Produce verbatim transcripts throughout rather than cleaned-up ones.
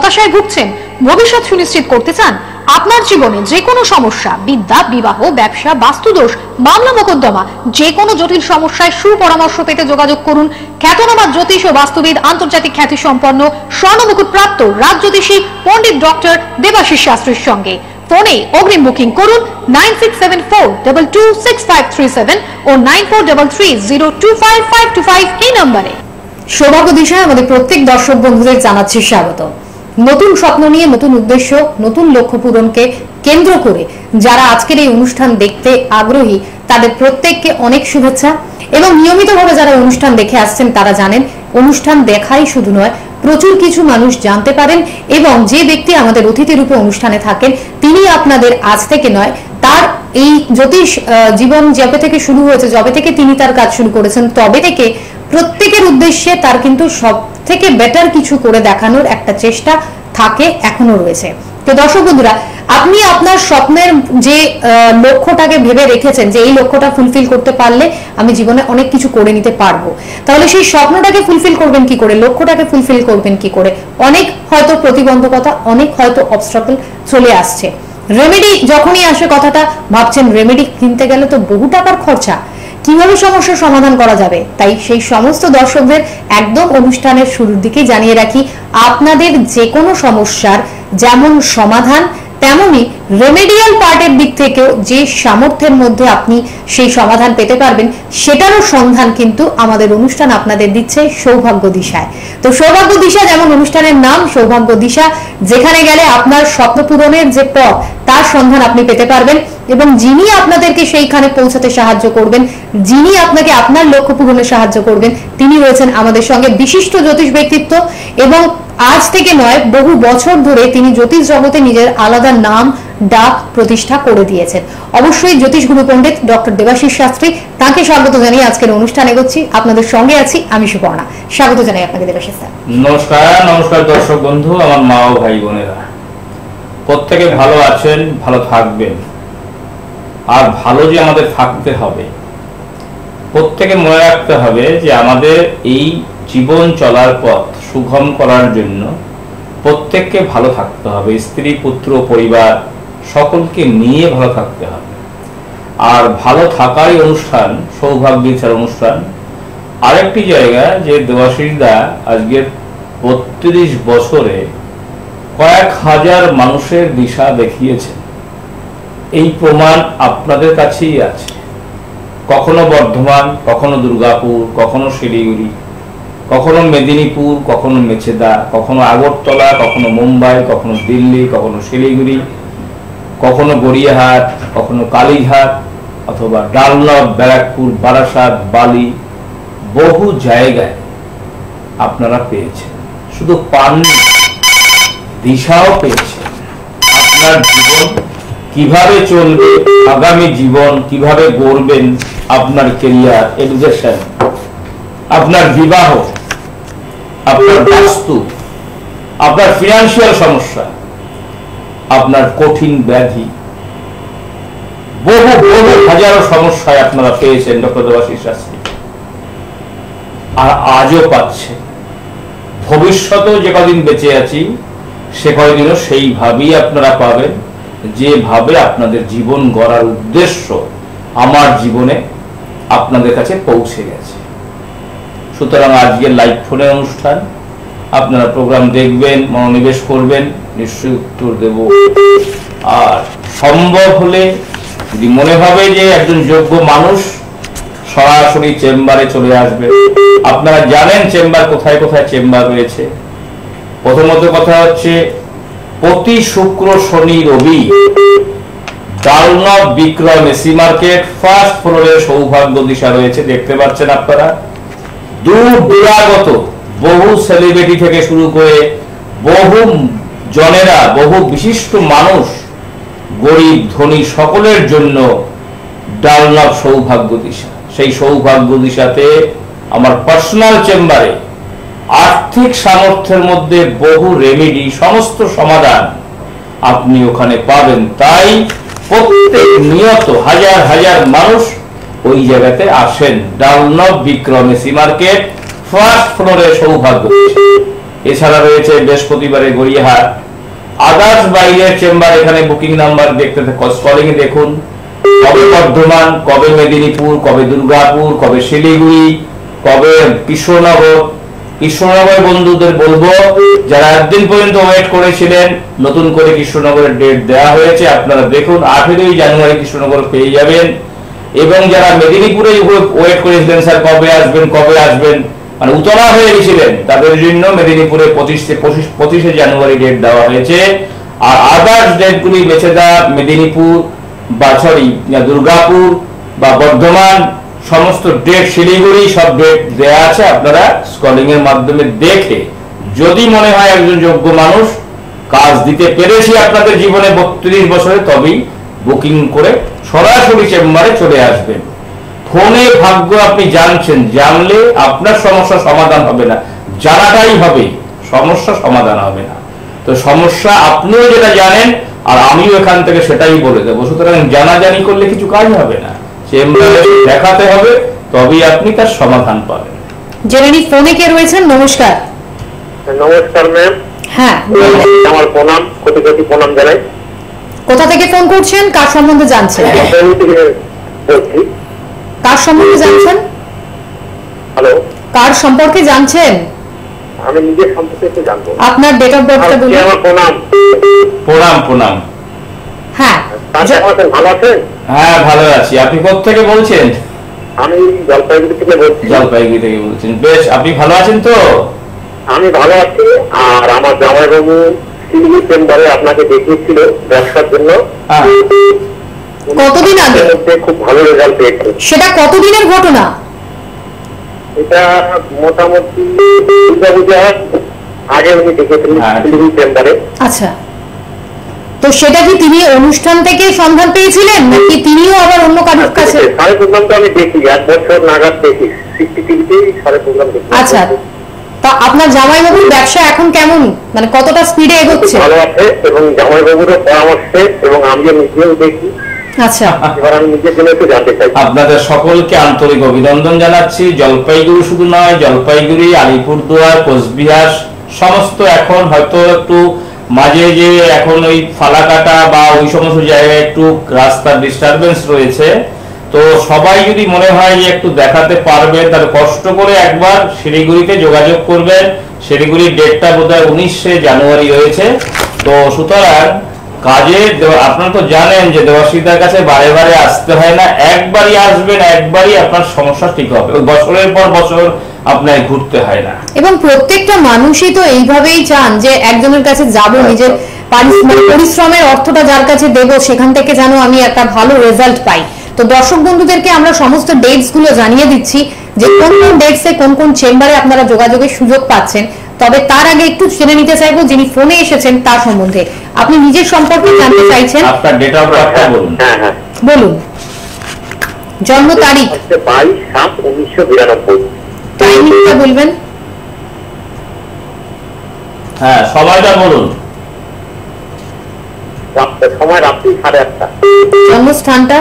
হতাশায় ভুগছেন, ভবিষ্যৎ সুনিশ্চিত করতে চান, আপনার জীবনে যে কোনো সমস্যা, বিদ্যা, বিবাহ, ব্যবসা, বাস্তুদোষ, মামলা মোকদ্দমা, যে কোনো জটিল সমস্যায় সুপরামর্শ পেতে যোগাযোগ করুন খ্যাতনামা জ্যোতিষ ও বাস্তুবিদ, আন্তর্জাতিক খ্যাতি সম্পন্ন, স্বর্ণমুকুট প্রাপ্ত রাজজ্যোতিষী পণ্ডিত ডক্টর দেবাশিস শাস্ত্রীর সঙ্গে। ফোনে অগ্রিম বুকিং করুন nine six seven four two two six five three seven ও nine four three three zero two five five two five এই নম্বরে। সৌভাগ্য দিশায় আমাদের প্রত্যেক দর্শক বন্ধুদের জানাচ্ছি স্বাগত। নতুন স্বপ্ন নিয়ে, নতুন উদ্দেশ্য, নতুন লক্ষ্য পূরণকে কেন্দ্র করে যারা আজকের এই অনুষ্ঠান দেখতে আগ্রহী তাদের প্রত্যেককে অনেক শুভেচ্ছা। এবং নিয়মিতভাবে যারা অনুষ্ঠান দেখে আসছেন তারা জানেন অনুষ্ঠান দেখাই শুধু নয়, প্রচুর কিছু মানুষ জানতে পারেন এবং যে ব্যক্তি আমাদের অতিথি রূপে অনুষ্ঠানে থাকেন তিনি আপনাদের আজ থেকে নয়, তার এই জ্যোতিষ জীবন যবে থেকে শুরু হয়েছে, যবে থেকে তিনি তার কাজ শুরু করেছেন তবে থেকে প্রত্যেকের উদ্দেশ্যে তার কিন্তু সব থেকে বেটার কিছু করে দেখানোর একটা চেষ্টা থাকে, এখনো রয়েছে। তো দর্শক বন্ধুরা, আপনি আপনার স্বপ্নের যে লক্ষ্যটাকে ভেবে রেখেছেন যে এই লক্ষ্যটা ফুলফিল করতে পারলে আমি জীবনে অনেক কিছু করে নিতে পারবো, তাহলে সেই স্বপ্নটাকে ফুলফিল করবেন কি করে, লক্ষ্যটাকে ফুলফিল করবেন কি করে? অনেক হয়তো প্রতিবন্ধকতা, অনেক হয়তো অবস্ট্রাকল চলে আসছে। রেমেডি যখনই আসে কথাটা ভাবছেন রেমেডি কিনতে গেলে তো বহু টাকার খরচা, কিভাবে সমস্যার সমাধান করা যাবে? তাই সেই সমস্ত দর্শকদের একদম অনুষ্ঠানের শুরুর দিকে জানিয়ে রাখি, আপনাদের যে কোনো সমস্যার যেমন সমাধান তেমনি রেমেডিয়াল পার্টের দিক থেকেও যে সামর্থ্যের মধ্যে আপনি সেই সমাধান পেতে পারবেন সেটারও সন্ধান কিন্তু আমাদের অনুষ্ঠান আপনাদের দিচ্ছে সৌভাগ্য দিশায়। তো সৌভাগ্য দিশা যেমন অনুষ্ঠানের নাম, সৌভাগ্য দিশা, যেখানে গেলে আপনার স্বপ্ন পূরণের যে পথ তার সন্ধান আপনি পেতে পারবেন এবং যিনি আপনাদেরকে সেইখানে পৌঁছাতে সাহায্য করবেন, যিনি আপনাকে আপনার লক্ষ্য পূরণে সাহায্য করবেন, তিনি রয়েছেন আমাদের সঙ্গে বিশিষ্ট জ্যোতিষ ব্যক্তিত্ব এবং আজ থেকে নয় বহু বছর ধরে তিনি জ্যোতিষ জগতে নিজের আলাদা নাম ডাক প্রতিষ্ঠা করে দিয়েছেন। অবশ্যই জ্যোতিষ গুরু পণ্ডিত ডক্টর দেবাশিস শাস্ত্রী, তাকে স্বাগত জানিয়ে আজকের অনুষ্ঠানে এগোচ্ছি। আপনাদের সঙ্গে আছি আমি সুপর্ণা। স্বাগত জানাই আপনাকে দেবাশিস স্যার। নমস্কার। নমস্কার দর্শক বন্ধু, আমার মা ও ভাই বোনেরা, প্রত্যেকে ভালো আছেন, ভালো থাকবেন। আর ভালো যে আমাদের থাকতে হবে, প্রত্যেকে মনে রাখতে হবে যে আমাদের এই জীবন চলার পথ সুগম করার জন্য প্রত্যেককে ভালো থাকতে হবে, স্ত্রী, পুত্র, পরিবার সকলকে নিয়ে ভালো থাকতে হবে। আর ভালো থাকারই অনুষ্ঠান সৌভাগ্যের অনুষ্ঠান। আরেকটি জায়গা যে দেবাশিসদা আজকের বত্রিশ বছরে কয়েক হাজার মানুষের দিশা দেখিয়েছেন, এই প্রমাণ আপনাদের কাছেই আছে। কখনো বর্ধমান, কখনো দুর্গাপুর, কখনো শিলিগুড়ি, কখনো মেদিনীপুর, কখনো মেছেদা, কখনো আগরতলা, কখনো মুম্বাই, কখনো দিল্লি, কখনো শিলিগুড়ি, কখনো গড়িয়াহাট, কখনো কালীঘাট অথবা ডালনব, ব্যারাকপুর, বারাসাত, বালি, বহু জায়গায় আপনারা পেয়েছেন। শুধু পাননি, দিশাও পেয়েছেন। আপনার জীবন কিভাবে চলবে, আগামী জীবন কিভাবে গড়বেন, আপনার ক্যারিয়ার, এডুকেশন, আপনার বিবাহ, আপনার বাস্তু, আপনার ফিনান্সিয়াল সমস্যা, আপনার কঠিন ব্যাধি, বহু বহু হাজারো সমস্যায় আপনারা পেয়েছেন ডক্টর দেবাশিস শাস্ত্রী, আর আজও পাচ্ছেন। ভবিষ্যতেও যে কদিন বেঁচে আছি সে কদিনও সেইভাবেই আপনারা পাবেন, যেভাবে আপনাদের জীবন গড়ার উদ্দেশ্য আমার জীবনে আপনাদের কাছে পৌঁছে গেছে। সুতরাং আজকের লাইভ ফোনের অনুষ্ঠান, আপনারা প্রোগ্রাম দেখবেন, মনোনিবেশ করবেন, নিশ্চয়ই উত্তর দেব। আর সম্ভব হলে যদি মনে হবে যে একজন যোগ্য মানুষ, সরাসরি চেম্বারে চলে আসবে। আপনারা জানেন চেম্বার কোথায় কোথায় চেম্বার রয়েছে। প্রথমত কথা হচ্ছে প্রতি শুক্র, শনি, রবি ডালনব বিক্রম এসি মার্কেট ফার্স্ট ফ্লোরে সৌভাগ্য দিশা রয়েছে, দেখতে পাচ্ছেন আপনারা। দূর দূরাগত বহু সেলিব্রিটি থেকে শুরু করে বহু জনেরা, বহু বিশিষ্ট মানুষ, গরিব ধনী সকলের জন্য ডালনব সৌভাগ্য দিশা। সেই সৌভাগ্য দিশাতে আমার পার্সোনাল চেম্বারে আর্থিক সামর্থ্যের মধ্যে বহু রেমেডি, সমস্ত সমাধান আপনি ওখানে পাবেন। তাই প্রত্যেক নিয়ত হাজার হাজার মানুষ ওই জায়গাতে আসেন। ডালনব বিক্রম এসি মার্কেট ফার্স্ট ফ্লোরে সৌভাগ্য দিশা। এছাড়া রয়েছে বৃহস্পতিবারে গড়িয়াহাট। আদার্স বাইরের চেম্বার এখানে বুকিং নাম্বার দেখতে কলিং দেখুন, কবে বর্ধমান, কবে মেদিনীপুর, কবে দুর্গাপুর, কবে শিলিগুড়ি, কবে কৃষ্ণনগর। কৃষ্ণনগর বন্ধুদের বলবো যারা একদিন পর্যন্ত ওয়েট করেছিলেন, নতুন করে কৃষ্ণনগরের ডেট দেওয়া হয়েছে, আপনারা দেখুন আঠেরোই জানুয়ারি কৃষ্ণনগর পেয়ে যাবেন। এবং যারা মেদিনীপুরে ওয়েট করেছিলেন স্যার কবে আসবেন কবে আসবেন মানে উতলা হয়ে গেছিলেন, তাদের জন্য মেদিনীপুরে পঁচিশে পঁচিশ পঁচিশে জানুয়ারি ডেট দেওয়া হয়েছে। আর আদার্স ডেটগুলি বেছে দেওয়া মেদিনীপুর বা সরি দুর্গাপুর বা বর্ধমান সমস্ত ডেট, শিলিগুড়ি সব ডেট দেয়া আছে। আপনারা স্কলিং এর মাধ্যমে দেখে যদি মনে হয় একজন যোগ্য মানুষ কাজ দিতে পেরেছি আপনাদের জীবনে বত্রিশ বছরে, তবেই বুকিং করে সরাসরি চেম্বারে চলে আসবেন। ফোনে ভাগ্য আপনি জানছেন, জানলে আপনার সমস্যা সমাধান হবে না, জানাটাই হবে সমস্যা সমাধান হবে না। তো সমস্যা আপনিও যেটা জানেন আর আমিও এখান থেকে সেটাই বলে দেবো। সুতরাং জানাজানি করলে কিছু কাজ হবে না, চেম্বারে দেখাতে হবে, তবেই আপনি তার সমাধান পাবেন। জেনে নি ফোনে কে রয়েছেন। নমস্কার। নমস্কার ম্যাম। হ্যাঁ, আমার প্রণাম, কোটি কোটি প্রণাম জানাই। কোথা থেকে ফোন করছেন, কার সম্বন্ধে জানছেন? বলছি। কার সম্বন্ধে জানছেন? হ্যালো, কার সম্পর্কে জানছেন? আমি নিজের সম্পর্কে একটু জানবো। আপনার ডেট অফ বার্থটা বলুন। আমার প্রণাম। প্রণাম প্রণাম। হ্যাঁ, তাহলে আছেন, ভালো আছেন? হ্যাঁ ভালো আছি। আপনি কোথা থেকে বলছেন? আমি জলপাইগুড়ি থেকে বলছি। জলপাইগুড়ি থেকে বলছেন, বেশ। আপনি ভালো আছেন তো? আমি ভালো আছি। আর আমার জামাইবাবু শিলিগুড়ি চেম্বারে আপনাকে দেখিয়েছিল ব্যবসার জন্য। হ্যাঁ। কতদিন আগে? খুব ভালো রেজাল্ট পেয়েছে। সেটা কতদিনের ঘটনা? এটা মোটামুটি দুর্গা পূজার আগে উনি দেখেছিলেন শিলিগুড়ি চেম্বারে। আচ্ছা, তো সেটা কি তিনি অনুষ্ঠান থেকে সন্ধান পেয়েছিলেন নাকি তিনিও আবার অন্য কারোর কাছে? সাড়ে প্রোগ্রামটা আমি দেখি, এক বছর নাগাদ দেখি সিসিটিভিতে সাড়ে প্রোগ্রাম দেখি। আচ্ছা, তা আপনার জামাইবাবুর ব্যবসা এখন কেমন, মানে কতটা স্পিডে এগোচ্ছে? ভালো আছে, এবং জামাইবাবুরও পরামর্শে এবং আমিও নিজেও দেখি। আচ্ছা, এবার আমি নিজের জন্য একটু জানতে চাই। আপনাদের সকলকে আন্তরিক অভিনন্দন জানাচ্ছি। জলপাইগুড়ি শুধু নয়, জলপাইগুড়ি, আলিপুরদুয়ার, কোচবিহার সমস্ত এখন হয়তো একটু মাঝে যে এখন ওই ফালাকাটা বা ওই সমস্ত জায়গায় একটু রাস্তার ডিস্টারবেন্স রয়েছে। তো সবাই যদি মনে হয় যে একটু দেখাতে পারবে, তাহলে কষ্ট করে একবার শিলিগুড়িতে যোগাযোগ করবেন। শিলিগুড়ির ডেটটা বোধহয় উনিশে জানুয়ারি রয়েছে। তো সুতরাং কাজে আপনারা তো জানেন যে দেবাশিসদার কাছে বারে বারে আসতে হয় না, একবারই আসবেন, একবারই আপনার সমস্যা ঠিক হবে। বছরের পর বছর আপনার ঘুরতে হয় না। এবং প্রত্যেকটা মানুষই তো এইভাবেই চান যে একজনের কাছে যাব, নিজের পরিশ্রমের অর্থটা যার কাছে দেব, সেখান থেকে যেন আমি একটা ভালো রেজাল্ট পাই। তো দর্শক বন্ধুদেরকে আমরা সমস্ত ডেটস গুলো জানিয়ে দিচ্ছি যে কোন কোন ডেটসে কোন কোন চেম্বারে আপনারা যোগাযোগের সুযোগ পাচ্ছেন। তবে তার আগে একটু জেনে নিতে চাইবো যিনি ফোনে এসেছেন তার সম্বন্ধে। আপনি নিজের সম্পর্কে জানতে চাইছেন, আপনার ডেট অফ বার্থটা বলুন। হ্যাঁ হ্যাঁ বলুন। জন্ম তারিখ? বাইশ সাত উনিশশো বিরানব্বই। টাইমিংটা বলবেন? হ্যাঁ, সময়টা বলুন। সময় রাত্রি সাড়ে আটটা। জন্মস্থানটা?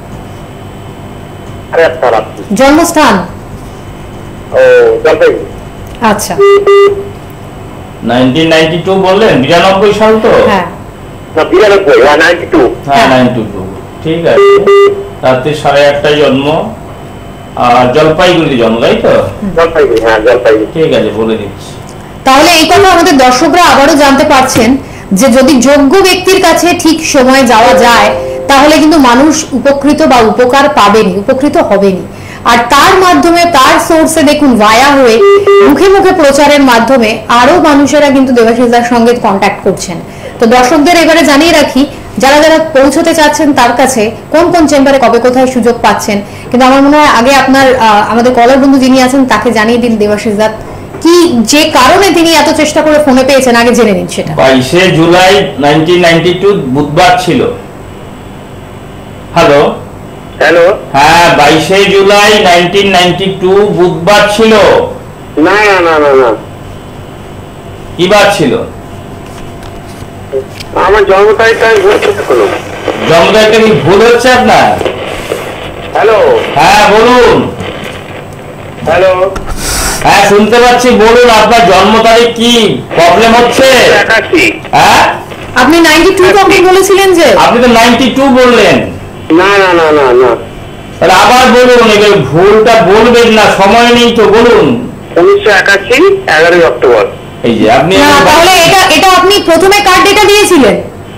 সাড়ে আটটা রাত্রি। জন্মস্থান? ও জলপাইগুড়ি। আচ্ছা, নাইনটিন নাইনটি টু বললেন, বিরানব্বই সাল তো? হ্যাঁ না বিরানব্বই, হ্যাঁ নাইনটি টু। হ্যাঁ নাইনটি টু, ঠিক আছে। রাত্রি সাড়ে আটটায় জন্ম, আর জলপাইগুড়িতে জন্ম, তাই তো? জলপাইগুড়ি, হ্যাঁ জলপাইগুড়ি। ঠিক আছে, বলে দিচ্ছি। তাহলে এই কথা আমাদের দর্শকরা আবারও জানতে পারছেন যে যদি যোগ্য ব্যক্তির কাছে ঠিক সময় যাওয়া যায় তাহলে কিন্তু মানুষ উপকৃত বা উপকার পাবেনি, উপকৃত হবেনি। আর তার মাধ্যমে তার সোর্সে দেখুন ভায়া হয়ে মুখে মুখে প্রচারের মাধ্যমে আরো মানুষেরা কিন্তু দেবাশিসদার সঙ্গে কন্ট্যাক্ট করছেন। তো দর্শকদের এবারে জানিয়ে রাখি, যারা যারা পৌঁছতে চাচ্ছেন তার কাছে কোন কোন চেম্বারে কবে কোথায় সুযোগ পাচ্ছেন। কিন্তু আমার মনে হয় আগে আপনার আমাদের কলার বন্ধু যিনি আছেন তাকে জানিয়ে দিন দেবাশিসদা কি যে কারণে তিনি এত চেষ্টা করে ফোনে পেয়েছেন, আগে জেনে নিন সেটা। বাইশে জুলাই নাইনটিন নাইনটি টু বুধবার ছিল। হ্যালো হ্যালো, হ্যাঁ, বাইশে জুলাই নাইনটিন নাইনটি টু বুধবার ছিল। না না না না না, কি বার ছিল? আমার জন্ম তারিখটা আমি ভুল করতে কোনো। জন্ম তারিখটা কি ভুল হচ্ছে আপনার? হ্যালো হ্যাঁ বলুন। হ্যালো, হ্যাঁ শুনতে পাচ্ছি, বলুন আপনার জন্ম তারিখ কি, প্রবলেম হচ্ছে? একাশি। হ্যাঁ আপনি নাইনটি টু কমপ্লিট বলেছিলেন যে। আপনি তো নাইনটি টু বললেন। না না না না না তাহলে আবার বলুন, এবার ভুলটা বলবেন না, সময় নেই তো, বলুন। উনিশশো একাশি এগারোই অক্টোবর। এই যে আপনি না তাহলে এটা এটা আপনি প্রথমে কার ডেটা দিয়েছিলেন?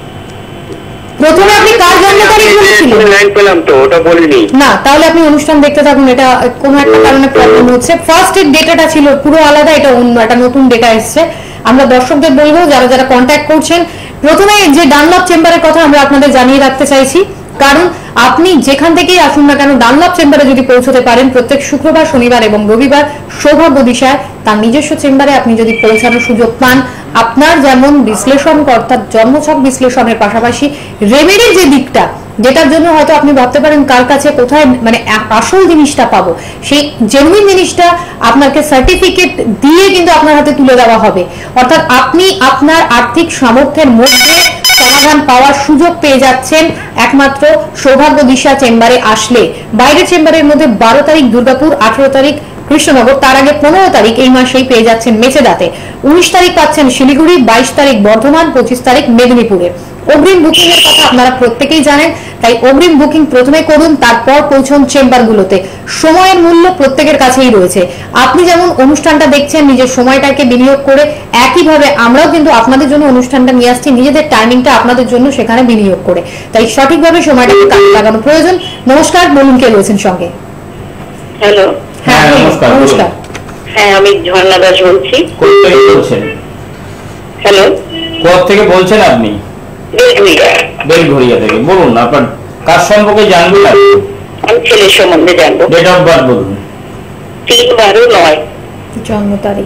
প্রথমে আপনি কার জন্ম তারিখ বলেছিলেন? লাইন পেলাম তো, ওটা বলিনি। না তাহলে আপনি অনুষ্ঠান দেখতে থাকুন, এটা কোনো একটা কারণে প্রবলেম হচ্ছে। ফার্স্ট এর ডেটাটা ছিল পুরো আলাদা, এটা অন্য একটা নতুন ডেটা এসেছে। আমরা দর্শকদের বলবো যারা যারা কন্ট্যাক্ট করছেন, প্রথমে যে ডানলপ চেম্বারের কথা আমরা আপনাদের জানিয়ে রাখতে চাইছি, কারণ আপনি যেখান থেকেই আসুন না কেন ডানলপ চেম্বারে যদি পৌঁছতে পারেন প্রত্যেক শুক্রবার, শনিবার এবং রবিবার সৌভাগ্য দিশায় তার নিজস্ব চেম্বারে আপনি যদি পৌঁছানোর সুযোগ পান, আপনার যেমন বিশ্লেষণ অর্থাৎ জন্মছক বিশ্লেষণের পাশাপাশি রেমেডির যে দিকটা, যেটার জন্য হয়তো আপনি ভাবতে পারেন কার কাছে কোথায় মানে আসল জিনিসটা পাবো, সেই জেনুইন জিনিসটা আপনাকে সার্টিফিকেট দিয়ে কিন্তু আপনার হাতে তুলে দেওয়া হবে। অর্থাৎ আপনি আপনার আর্থিক সামর্থ্যের মধ্যে সমাধান পাওয়ার সুযোগ পেয়ে যাচ্ছেন একমাত্র সৌভাগ্য দিশা চেম্বারে আসলে। বাইরের চেম্বারের মধ্যে বারো তারিখ দুর্গাপুর, আঠারো তারিখ কৃষ্ণনগর, তার আগে পনেরো তারিখ এই মাসেই পেয়ে যাচ্ছেন মেচেদাতে, উনিশ তারিখ পাচ্ছেন শিলিগুড়ি, বাইশ তারিখ বর্ধমান, পঁচিশ তারিখ মেদিনীপুরে। অগ্রিম বুকিং এর কথা আপনারা প্রত্যেকেই জানেন, তাই অগ্রিম বুকিং প্রথমে করুন, তারপর পৌঁছুন চেম্বারগুলোতে। সময়ের মূল্য প্রত্যেকের কাছেই রয়েছে। আপনি যেমন অনুষ্ঠানটা দেখছেন নিজের সময়টাকে বিনিয়োগ করে, একইভাবে আমরাও কিন্তু আপনাদের জন্য অনুষ্ঠানটা নিয়ে আসছি নিজেদের টাইমিংটা আপনাদের জন্য সেখানে বিনিয়োগ করে। তাই সঠিকভাবে সময়টাকে কাজে লাগানো প্রয়োজন। নমস্কার, বলুন কে রয়েছেন সঙ্গে? হ্যালো। হ্যাঁ হ্যাঁ, বলুন। নমস্কার, নমস্কার। হ্যাঁ, আমি ঝর্ণা দাস বলছি। কোথা থেকে বলছেন? হ্যালো। কোথা থেকে বলছেন আপনি? বেলগুড়িয়া। বেলঘড়িয়া থেকে। বলুন আপনার কার সম্পর্কে জানবেন আপনি? আমি ছেলের সম্বন্ধে জানবো। ডেট অফ বার্থ বলুন। তিন বারো নয়। জন্ম তারিখ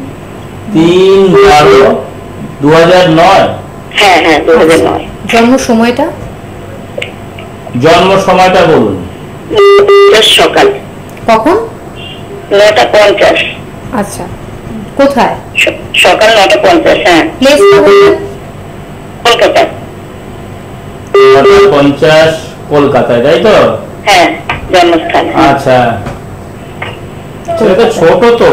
তিন বারো দু হাজার নয়। হ্যাঁ হ্যাঁ, দু হাজার নয়। জন্ম সময়টা? জন্ম সময়টা বলুন। সকাল কখন? নটা পঞ্চাশ। আচ্ছা, কোথায়? স- সকাল নটা পঞ্চাশ। হ্যাঁ, প্লেসটা বলবেন? কলকাতা। নটা পঞ্চাশ কলকাতায়, তাই তো? হ্যাঁ, জন্মস্থান। আচ্ছা, সেটা তো ছোট তো।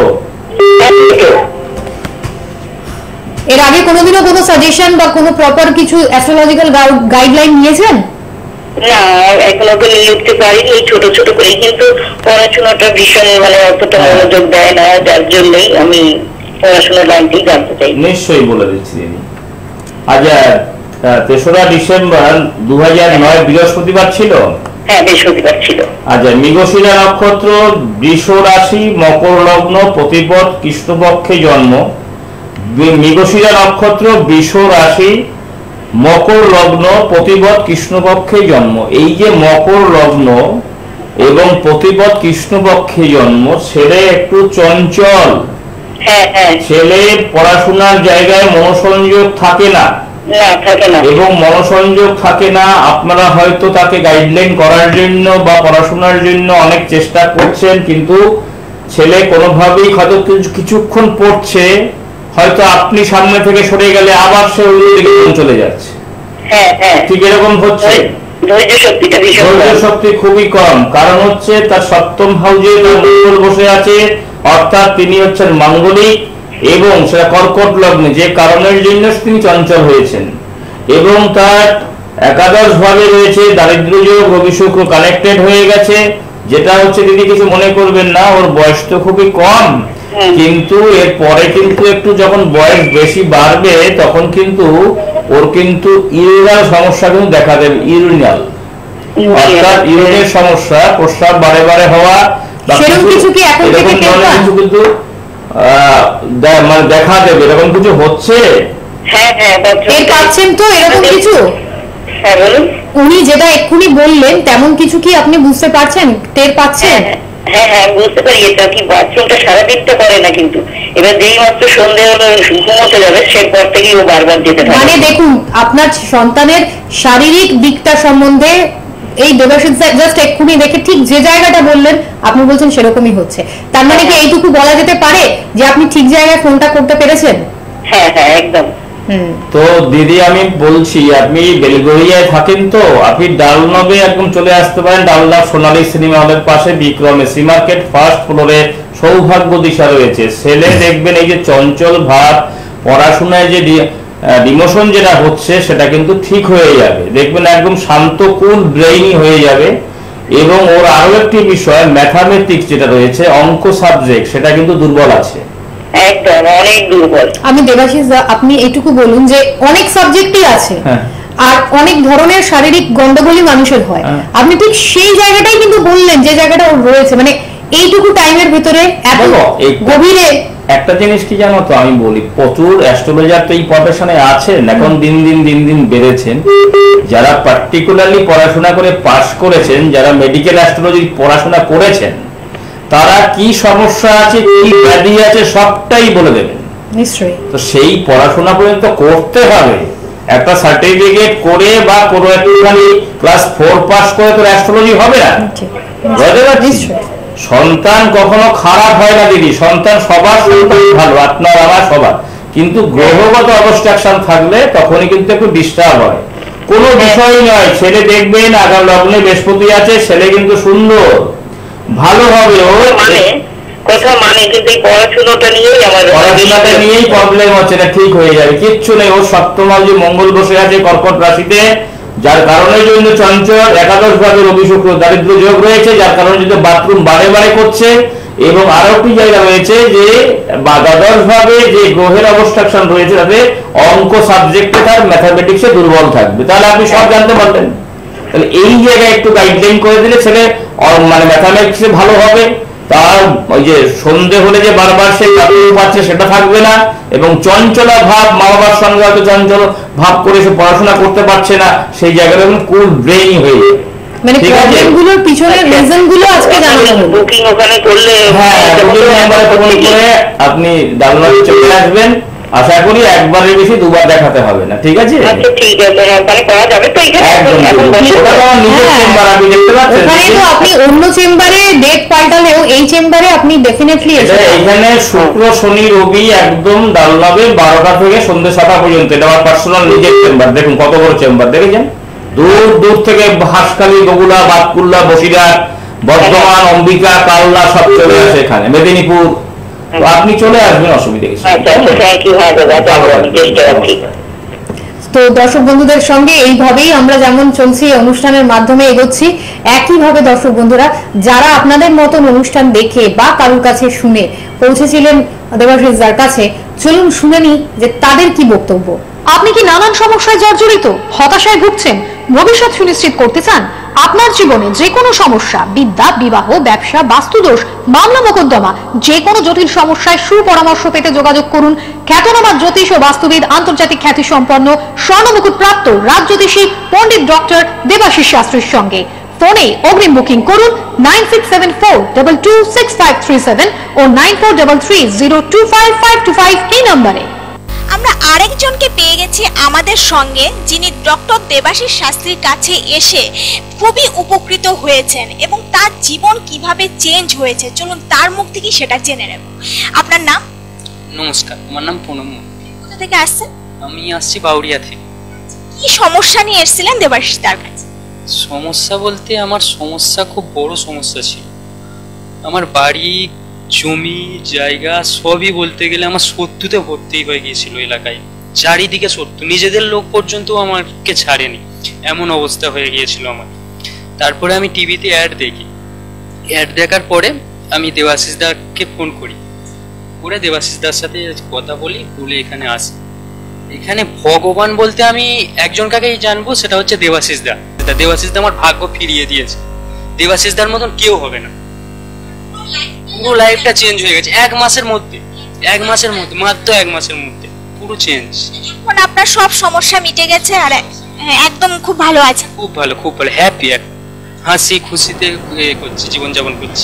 এর আগে কোনোদিনও কোনো সাজেশন বা কোনো প্রপার কিছু অ্যাস্ট্রোলজিক্যাল গাইডলাইন নিয়েছেন? না, এখনো তো নিয়ে উঠতে পারিনি, এই ছোট ছোট করে, কিন্তু পড়াশোনাটা ভীষণ মানে অতটা মনোযোগ দেয় না, যার জন্যই আমি পড়াশোনার লাইনটি জানতে চাই। নিশ্চয়ই বলে দিচ্ছি দিদি। আচ্ছা, তেসরা ডিসেম্বর দু হাজার নয় বৃহস্পতিবার ছিল। হ্যাঁ, বৃহস্পতিবার ছিল। আচ্ছা, মৃগশিরা নক্ষত্র, বৃষ রাশি, মকর লগ্ন, প্রতিপদ, কৃষ্ণপক্ষে জন্ম। মৃগশিরা নক্ষত্র, বৃষ রাশি, মকর লগ্ন, প্রতিপদ, কৃষ্ণপক্ষে জন্ম। এই যে মকর লগ্ন এবং প্রতিপদ কৃষ্ণপক্ষে জন্ম, ছেলে একটু চঞ্চল। হ্যাঁ হ্যাঁ। ছেলে পড়াশোনার জায়গায় মনোসংযোগ থাকে না। না, থাকে না। এবং মনোসংযোগ থাকে না। আপনারা হয়তো তাকে গাইডলাইন করার জন্য বা পড়াশোনার জন্য অনেক চেষ্টা করছেন, কিন্তু ছেলে কোনোভাবেই হয়তো কিছুক্ষণ পড়ছে, হয়তো আপনি সামনে থেকে সরে গেলে আবার সে অন্যদিকে চলে যাচ্ছে। হ্যাঁ হ্যাঁ। ঠিক এরকম হচ্ছে। ধৈর্য শক্তিটা ভীষণ কম। ধৈর্য শক্তি খুবই কম, কারণ হচ্ছে তার সপ্তম হাউজে মঙ্গল বসে আছে, অর্থাৎ তিনি হচ্ছেন মাঙ্গলিক, এবং সেটা কর্কট লগ্নে, যে কারণের জন্য তিনি চঞ্চল হয়েছেন। এবং তার একাদশ ভাবে রয়েছে দারিদ্র যোগ, রবি শুক্র কানেক্টেড হয়ে গেছে, যেটা হচ্ছে দিদি কিছু মনে করবেন না, ওর বয়স তো খুবই কম, কিন্তু এর পরে কিন্তু একটু যখন বয়স বেশি বাড়বে তখন কিন্তু ওর কিন্তু ইউরিনাল সমস্যা কিন্তু দেখা দেবে। ইউরিনাল অর্থাৎ ইউরিনের সমস্যা, প্রস্রাব বারে বারে হওয়া, সেরকম কিছু কি এখন থেকে এরকম ধরনের কিছু কিন্তু আহ, দে- মানে দেখা দেবে, এরকম কিছু হচ্ছে। হ্যাঁ হ্যাঁ। টের পাচ্ছেন তো এরকম কিছু? হ্যাঁ, বলুন। উনি যেটা এক্ষুনি বললেন তেমন কিছু কি আপনি বুঝতে পারছেন, টের পাচ্ছেন? হ্যাঁ হ্যাঁ হ্যাঁ, বুঝতে পারি। এটা কি বাথরুমটা সারাদিনটা করে না, কিন্তু এবার যেই মাত্র সন্ধে হলো ঘুমোতে যাবে সেরপর থেকেই ও বারবার যেতে থাকে। মানে দেখুন, আপনার সন্তানের শারীরিক দিকটা সম্বন্ধে এই দেবাশিস জাস্ট এক্ষুনি দেখে ঠিক যে জায়গাটা বললেন আপনি বলছেন সেরকমই হচ্ছে। তার মানে কি এইটুকু বলা যেতে পারে যে আপনি ঠিক জায়গায় ফোনটা করতে পেরেছেন? হ্যাঁ হ্যাঁ, একদম। তো দিদি আমি বলছি, আপনি বেলগড়িয়ায় থাকেন, তো আপনি ডালনবে একদম চলে আসতে পারেন। ডালনা সোনালী সিনেমা হলের পাশে বিক্রমে সি মার্কেট ফার্স্ট ফ্লোরে সৌভাগ্য দিশা রয়েছে। ছেলে দেখবেন এই যে চঞ্চল ভাব, পড়াশোনায় যে ডিমোশন যেটা হচ্ছে সেটা কিন্তু ঠিক হয়ে যাবে। দেখবেন একদম শান্ত কুল ব্রেইনি হয়ে যাবে। এবং ওর আরো একটি বিষয় ম্যাথামেটিক্স যেটা রয়েছে, অঙ্ক সাবজেক্ট, সেটা কিন্তু দুর্বল আছে, একদম অনেক দুর্বল। আমি দেবাশিস দা, আপনি এইটুকু বলুন যে অনেক সাবজেক্টই আছে আর অনেক ধরনের শারীরিক গন্ডগোলই মানুষের হয়, আপনি ঠিক সেই জায়গাটাই কিন্তু বললেন যে জায়গাটা ওর রয়েছে, মানে এইটুকু টাইমের ভিতরে এত গভীরে। একটা জিনিস কি জানো তো, আমি বলি প্রচুর অ্যাস্ট্রোলজার তো এই প্রফেশনে আছেন, এখন দিন দিন দিন দিন বেড়েছেন। যারা পার্টিকুলারলি পড়াশোনা করে পাস করেছেন, যারা মেডিকেল অ্যাস্ট্রোলজি পড়াশোনা করেছেন, তারা কি সমস্যা আছে, কি ব্যাধি আছে, সবটাই বলে দেবেন নিশ্চয়ই। তো সেই পড়াশোনা পর্যন্ত করতে হবে। একটা সার্টিফিকেট করে বা কোনো একটুখানি ক্লাস ফোর পাস করে তো অ্যাস্ট্রোলজি হবে না। সন্তান কখনো খারাপ হয় না দিদি, সন্তান সবার সন্তান ভালো, আপনার আমার সবার, কিন্তু গ্রহগত অবস্ট্রাকশন থাকলে তখনই কিন্তু একটু ডিস্টার্ব হয়। কোনো বিষয় নয়, ছেলে দেখবেন আগাম লগ্নে বৃহস্পতি আছে, ছেলে কিন্তু সুন্দর ভালো হবে। ও মানে কথা মানে কিন্তু এই পড়াশোনাটা নিয়েই আমার পড়াশোনাটা নিয়েই প্রবলেম হচ্ছে, না ঠিক হয়ে যাবে, কিচ্ছু নেই। ও সপ্তম যে মঙ্গল বসে আছে কর্কট রাশিতে, যার কারণে জন্য চঞ্চল, একাদশ ভাবে রবি শুক্র দারিদ্র যোগ রয়েছে, যার কারণে যদি বাথরুম বারে বারে করছে। এবং আরো একটি জায়গা রয়েছে যে দ্বাদশ ভাবে যে গ্রহের অবস্ট্রাকশন রয়েছে, তাতে অঙ্ক সাবজেক্টে তার ম্যাথামেটিক্সে দুর্বল থাকবে। তাহলে আপনি সব জানতে পারলেন। তাহলে এই জায়গায় একটু গাইডলাইন করে দিলে ছেলে মানে ম্যাথামেটিক্সে ভালো হবে। তার ওই যে সন্ধে হলে যে বারবার সে কাঁপিয়ে পাচ্ছে সেটা থাকবে না। এবং চঞ্চলা ভাব, মা বাবার সঙ্গে হয়তো চঞ্চল ভাব করে সে পড়াশোনা করতে পারছে না, সেই জায়গাটা কুল ব্রেইন হয়ে যাবে। মানে প্রবলেমগুলোর পিছনের রিজনগুলো আজকে জানানো হলো। বুকিং ওখানে করলে হ্যাঁ, বুকিং নাম্বারে ফোন করে আপনি ডাউনলোড চলে আসবেন। আশা করি একবারের বেশি দুবার দেখাতে হবে না, ঠিক আছে? আচ্ছা ঠিক আছে, ওখানে করা যাবে তো? এখানে ওটা তো আমার নিজের চেম্বার, আপনি দেখতে পাচ্ছেন। ওখানে তো আপনি অন্য চেম্বারে ডেট পাল্টালেও এই চেম্বারে আপনি ডেফিনেটলি এসে এখানে শুক্র শনি রবি একদম ডালনাবে বারোটা থেকে সন্ধ্যে সাতটা পর্যন্ত। এটা আমার পার্সোনাল নিজের চেম্বার। দেখুন কত বড় চেম্বার, দেখেছেন? দূর দূর থেকে হাঁসখালি, বগুড়া, বাতকুল্লা, বসিরহাট, বর্ধমান, অম্বিকা, কালনা সব চলে আসে এখানে, মেদিনীপুর। তো আপনি চলে আসবেন, অসুবিধা কিছু। তো দর্শক বন্ধুদের সঙ্গে এইভাবেই আমরা যেমন চলছি অনুষ্ঠানের মাধ্যমে এগোচ্ছি, একইভাবে দর্শক বন্ধুরা যারা আপনাদের মতন অনুষ্ঠান দেখে বা কারোর কাছে শুনে পৌঁছেছিলেন দেবাশিস দার কাছে, চলুন শুনে নি যে তাদের কি বক্তব্য। আপনি কি নানান সমস্যায় জর্জরিত, হতাশায় ভুগছেন, ভবিষ্যৎ সুনিশ্চিত করতে চান? আপনার জীবনে যে কোনো সমস্যা, বিদ্যা, বিবাহ, ব্যবসা, বাস্তুদোষ, মামলা মোকদ্দমা, যে কোনো জটিল সমস্যায় সুপরামর্শ পেতে যোগাযোগ করুন খ্যাতনামা জ্যোতিষ ও বাস্তুবিদ, আন্তর্জাতিক খ্যাতি সম্পন্ন, স্বর্ণমুকুট প্রাপ্ত রাজজ্যোতিষী পণ্ডিত ডক্টর দেবাশিস শাস্ত্রীর সঙ্গে। ফোনে অগ্রিম বুকিং করুন nine six seven four two two six five three seven ও nine four three three zero two five five two five এই নম্বরে। আমরা আরেকজনকে পেয়ে গেছি আমাদের সঙ্গে, যিনি ডক্টর দেবাশিস শাস্ত্রীর কাছে এসে খুবই উপকৃত হয়েছেন এবং তার জীবন কিভাবে চেঞ্জ হয়েছে, চলুন তার মুখ থেকে সেটা জেনে নেব। আপনার নাম? নমস্কার, আমার নাম পুনম। কোথা থেকে আসছেন? আমি আসছি বাউরিয়া থেকে। কি সমস্যা নিয়ে এসেছিলেন দেবাশিস তার কাছে? সমস্যা বলতে আমার সমস্যা খুব বড় সমস্যা ছিল। আমার বাড়ি, জমি জায়গা সবই বলতে গেলে আমার শত্রুতে ভর্তি হয়ে গিয়েছিল এলাকায়। চারিদিকে শত্রু, নিজেদের লোক পর্যন্ত আমাকে ছাড়েনি, এমন অবস্থা হয়ে গিয়েছিল আমার। তারপরে আমি টিভিতে অ্যাড দেখি, অ্যাড দেখার পরে আমি দেবাশিস দাকে ফোন করি, করে দেবাশিস দার সাথে কথা বলি, বলে এখানে আসি। এখানে ভগবান বলতে আমি একজন কাকেই জানবো, সেটা হচ্ছে দেবাশিস দা। দেবাশিস দা আমার ভাগ্য ফিরিয়ে দিয়েছে। দেবাশিস দার মতন কেউ হবে না। পুরো লাইফটা চেঞ্জ হয়ে গেছে এক মাসের মধ্যে, এক মাসের মধ্যে মাত্র এক মাসের মধ্যে পুরো চেঞ্জ। এখন আপনার সব সমস্যা মিটে গেছে আর একদম খুব ভালো আছে? খুব ভালো, খুব ভালো, হ্যাপি, হাসি খুশিতে করছি, জীবনযাপন করছি।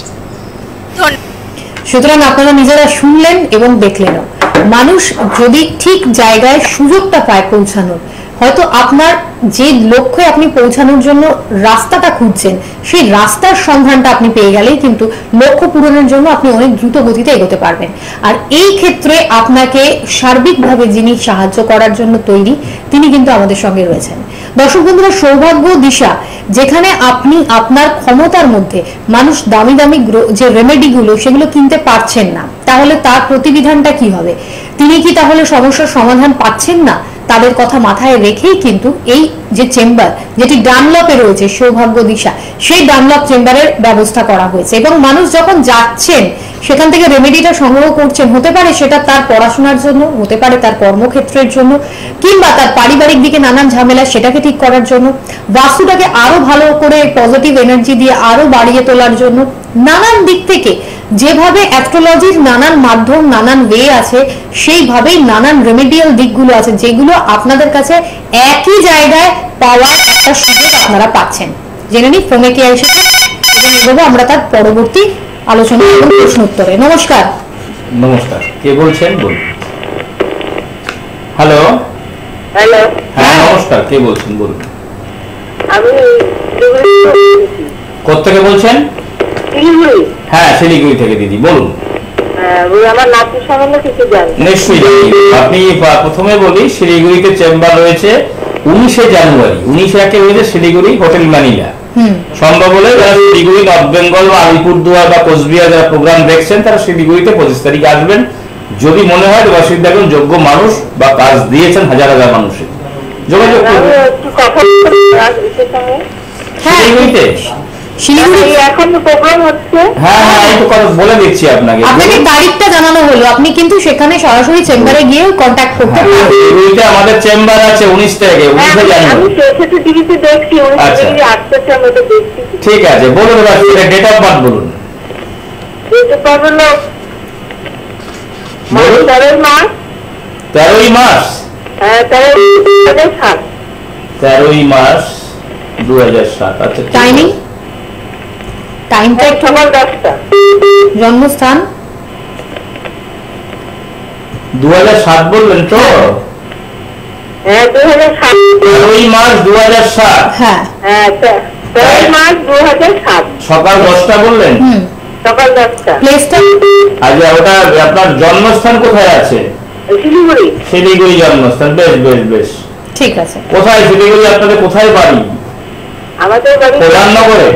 সুতরাং আপনারা নিজেরা শুনলেন এবং দেখলেন, মানুষ যদি ঠিক জায়গায় সুযোগটা পায় পৌঁছানোর, হয়তো আপনার যে লক্ষ্যে আপনি পৌঁছানোর জন্য রাস্তাটা খুঁজছেন সেই রাস্তার সন্ধানটা আপনি পেয়ে গেলেই কিন্তু লক্ষ্য পূরণের জন্য আপনি অনেক দ্রুত গতিতে এগোতে পারবেন। আর এই ক্ষেত্রে আপনাকে সার্বিকভাবে যিনি সাহায্য করার জন্য তৈরি তিনি কিন্তু আমাদের সঙ্গে রয়েছেন। দর্শক বন্ধুরা, সৌভাগ্য দিশা, যেখানে আপনি আপনার ক্ষমতার মধ্যে মানুষ দামি দামি যে রেমেডিগুলো সেগুলো কিনতে পারছেন না, তাহলে তার প্রতিবিধানটা কি হবে? তিনি কি তাহলে সমস্যার সমাধান পাচ্ছেন না? তাদের কথা মাথায় রেখেই কিন্তু এই যে চেম্বার যেটি ডানলপে রয়েছে সৌভাগ্য দিশা, সেই ডানলপ চেম্বারের ব্যবস্থা করা হয়েছে এবং মানুষ যখন যাচ্ছেন সেখান থেকে রেমেডিটা সংগ্রহ করছেন, হতে পারে সেটা তার পড়াশোনার জন্য, হতে পারে তার কর্মক্ষেত্রের জন্য, কিংবা তার পারিবারিক দিকে নানান ঝামেলা সেটাকে ঠিক করার জন্য, বাস্তুটাকে আরো ভালো করে পজিটিভ এনার্জি দিয়ে আরো বাড়িয়ে তোলার জন্য, নানান দিক থেকে যেভাবে অ্যাস্ট্রোলজির নানান মাধ্যম নানান ওয়ে আছে সেইভাবেই নানান রেমেডিয়াল দিকগুলো আছে যেগুলো আপনাদের কাছে একই জায়গায় পাওয়ার একটা সুযোগ আপনারা পাচ্ছেন। জেনে নিই ফোনে কে এসেছে এবং এগোবো আমরা তার পরবর্তী আলোচনা এবং প্রশ্ন উত্তরে। নমস্কার। নমস্কার, কে বলছেন বলুন। হ্যালো। হ্যালো। হ্যাঁ নমস্কার, কে বলছেন বলুন। আমি কোত্থেকে বলছেন? শিলিগুড়ি। হ্যাঁ শিলিগুড়ি থেকে দিদি বলুন। আমার নাতি সম্বন্ধে কিছু জানি। নিশ্চয়ই জানি। আপনি প্রথমে বলি, শিলিগুড়িতে চেম্বার রয়েছে উনিশে জানুয়ারি, উনিশে একে রয়েছে শিলিগুড়ি হোটেল মানিলা। সম্ভব হলে যারা শিলিগুড়ি, নর্থ বেঙ্গল বা আলিপুরদুয়ার বা কোচবিহার যারা প্রোগ্রাম দেখছেন তারা শিলিগুড়িতে পঁচিশ তারিখে আসবেন। যদি মনে হয় দেবাশিস একজন যোগ্য মানুষ বা কাজ দিয়েছেন হাজার হাজার মানুষের, যোগাযোগ করবেন। শিলিগুড়িতে শিলিগুড়ি এখন প্রোগ্রাম হচ্ছে। হ্যাঁ হ্যাঁ এই তো কথা বলে দিচ্ছি আপনাকে। আপনাকে তারিখটা জানানো হলো, আপনি কিন্তু সেখানে সরাসরি চেম্বারে গিয়ে কন্ট্যাক্ট করতে পারেন। শিলিগুড়িতে আমাদের চেম্বার আছে উনিশ তারিখে, উনিশে জানুয়ারি। আমি সেটা টিভিতে দেখছি, উনিশ তারিখে আসছে আমি তো দেখছি। ঠিক আছে বলুন, এবার ডেট অফ বার্থ বলুন। ডেট অফ বার্থ হলো তেরোই মার্চ। তেরোই মার্চ হ্যাঁ তেরোই দু হাজার সাত। তেরোই মার্চ দু হাজার সাত। আচ্ছা টাইমিং টাইমটা একটু। সকাল দশটা। জন্মস্থান দু হাজার সাত বললেন তো? হ্যাঁ দু হাজার সাত। তেরোই মার্চ দু হাজার সাত। হ্যাঁ হ্যাঁ তেরোই মার্চ দু হাজার সাত। সকাল দশটা বললেন? হুম সকাল দশটা। প্লেসটা আচ্ছা ওটা আপনার জন্মস্থান কোথায় আছে? শিলিগুড়ি। শিলিগুড়ি জন্মস্থান, বেশ বেশ বেশ। ঠিক আছে। কোথায় শিলিগুড়ি আপনাদের কোথায় বাড়ি? আমাদের বাড়ি প্রধাননগরে।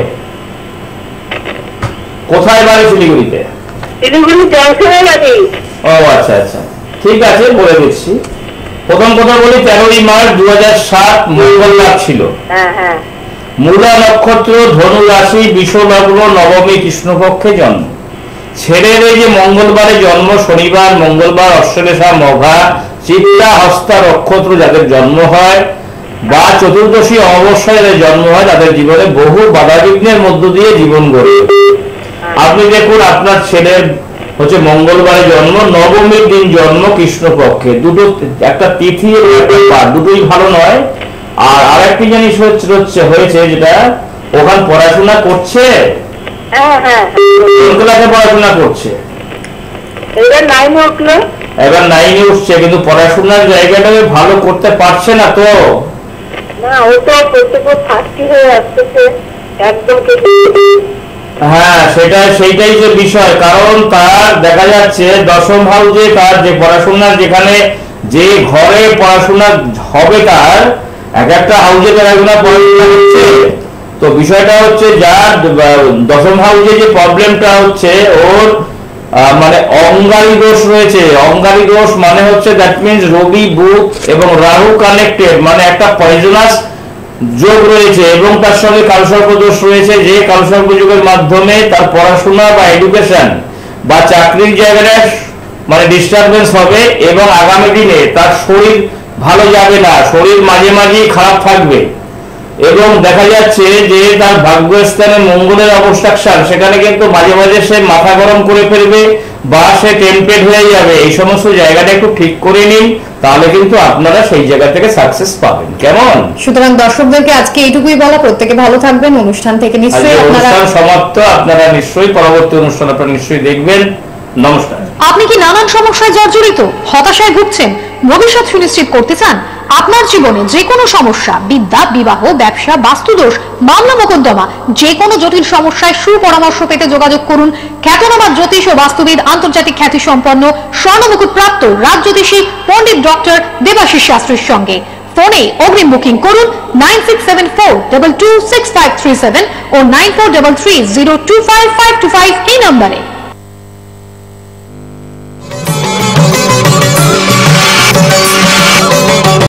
কোথায় বাড়ি শিলিগুড়িতে? শিলিগুড়ি জংশনে বাড়ি। ও আচ্ছা আচ্ছা ঠিক আছে বলে দিচ্ছি। প্রথম কথা বলি, তেরোই মার্চ দু হাজার সাত মঙ্গলবার ছিল। হ্যাঁ হ্যাঁ। মূলা নক্ষত্র, ধনু রাশি, বিষলগ্ন, নবমী কৃষ্ণপক্ষে জন্ম। ছেলের এই যে মঙ্গলবারে জন্ম, শনিবার মঙ্গলবার অশ্লেষা মঘা চিত্তা হস্তা নক্ষত্র যাদের জন্ম হয় বা চতুর্দশী অমাবস্যায় যাদের জন্ম হয় তাদের জীবনে বহু বাধা বিঘ্নের মধ্য দিয়ে জীবন গড়ে। আপনি দেখুন আপনার ছেলের হচ্ছে মঙ্গলবারে জন্ম, নবমীর দিন জন্ম কৃষ্ণপক্ষে, দুটো একটা তিথি একটা পাঠ দুটোই ভালো নয়। আর আরেকটি জিনিস হচ্ছে হয়েছে যেটা ওখানে পড়াশোনা করছে, হ্যাঁ হ্যাঁ কোন ক্লাসে পড়াশোনা করছে? এবার নাইনে উঠলো। এবার নাইনে উঠছে, কিন্তু পড়াশোনার জায়গাটা ভালো করতে পারছে না তো? না ও তো প্রত্যেক ফার্স্টই হয়ে আসতেছে একদম। হ্যাঁ সেটা সেইটাই যে বিষয়, কারণ তার দেখা যাচ্ছে দশম হাউসে তার যে পড়াশোনার যেখানে যে ঘরে পড়াশোনা হবে তার এক একটা হাউসে পড়াশোনা পড়াশোনা হচ্ছে। তো বিষয়টা হচ্ছে যার দশম হাউসে যে প্রবলেমটা হচ্ছে ওর মানে অঙ্গারী দোষ রয়েছে। অঙ্গারী দোষ মানে হচ্ছে দ্যাট মিনস রবি বুধ এবং রাহু কানেক্টেড, মানে একটা পয়জনাস যোগ রয়েছে এবং তার সঙ্গে কালসর্প দোষ রয়েছে, যে কালসর্প যোগের মাধ্যমে তার পড়াশোনা বা এডুকেশন বা চাকরির জায়গাটা মানে ডিস্টারবেন্স হবে এবং আগামী দিনে তার শরীর ভালো যাবে না, শরীর মাঝে মাঝেই খারাপ থাকবে। এবং দেখা যাচ্ছে যে তার ভাগ্যস্থানে মঙ্গলের অবস্ট্রাকশন, সেখানে কিন্তু মাঝে মাঝে সে মাথা গরম করে ফেলবে বা সে টেম্পেড হয়ে যাবে। এই সমস্ত জায়গাটা একটু ঠিক করে নিন, তাহলে কিন্তু আপনারা সেই জায়গা থেকে সাকসেস পাবেন। কেমন? সুতরাং দর্শকদেরকে আজকে এইটুকুই বলা, প্রত্যেকে ভালো থাকবেন। অনুষ্ঠান থেকে নিশ্চয়ই আপনারা অনুষ্ঠান সমাপ্ত, আপনারা নিশ্চয়ই পরবর্তী অনুষ্ঠান আপনারা নিশ্চয়ই দেখবেন। নমস্কার। আপনি কি নানান সমস্যায় জর্জরিত, হতাশায় ভুগছেন, ভবিষ্যৎ সুনিশ্চিত করতে চান? আপনার জীবনে যে কোনো সমস্যা, বিদ্যা, বিবাহ, ব্যবসা, বাস্তুদোষ, মামলা মোকদ্দমা, যে কোনো জটিল সমস্যায় সুপরামর্শ পেতে যোগাযোগ করুন খ্যাতনামা জ্যোতিষ ও বাস্তুবিদ, আন্তর্জাতিক খ্যাতি সম্পন্ন, স্বর্ণমুকুট প্রাপ্ত রাজজ্যোতিষী পণ্ডিত ডক্টর দেবাশিস শাস্ত্রীর সঙ্গে। ফোনে অগ্রিম বুকিং করুন nine six seven four two two six five three seven ও nine four three three zero two five five two five এই নম্বরে।